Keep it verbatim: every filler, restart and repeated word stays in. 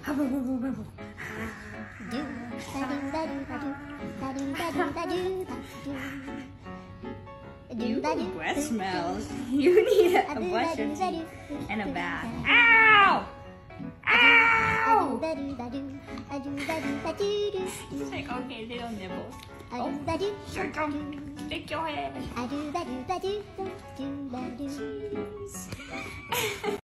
You breath smells. You need a brush your teeth and a bath. Ow! Ow! It's like, okay, little nibbles. Oh, shut up. Stick your head.